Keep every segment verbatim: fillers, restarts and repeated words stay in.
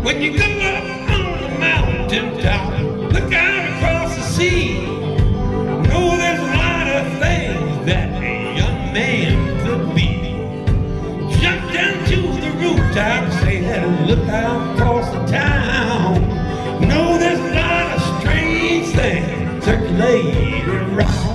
When you go up on the mountain top, look out across the sea. Know there's a lot of things that a young man could be. Jump down to the rooftop, say that, look out across the town. Know there's a lot of strange things circulating around.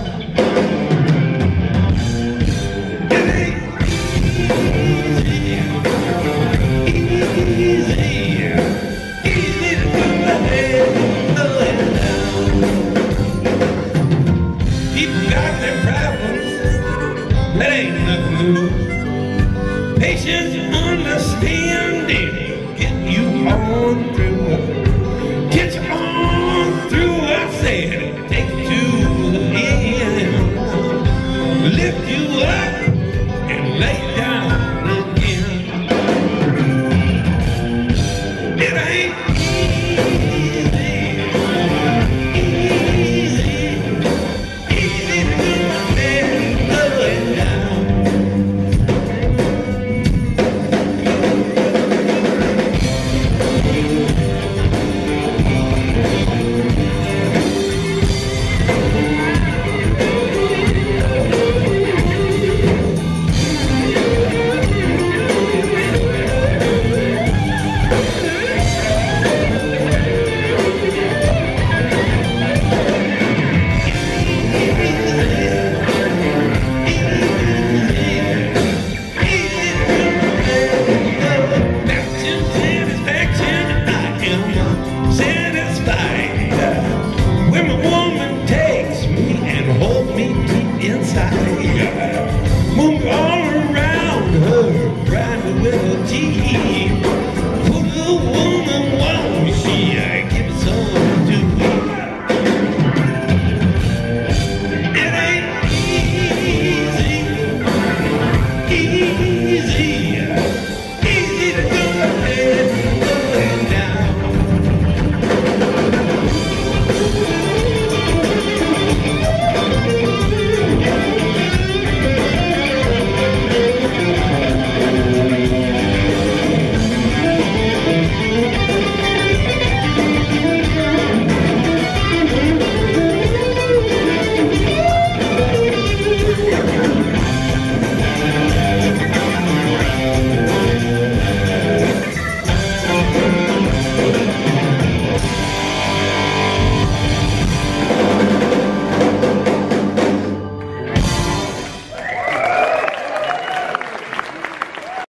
That ain't nothing new. Patience and understanding get you on through. Get you on through, I said. Take you to the end. Lift you up and lay you down again. It ain't easy. Easy. Easy to do my best. Move all around her, grinding with her teeth.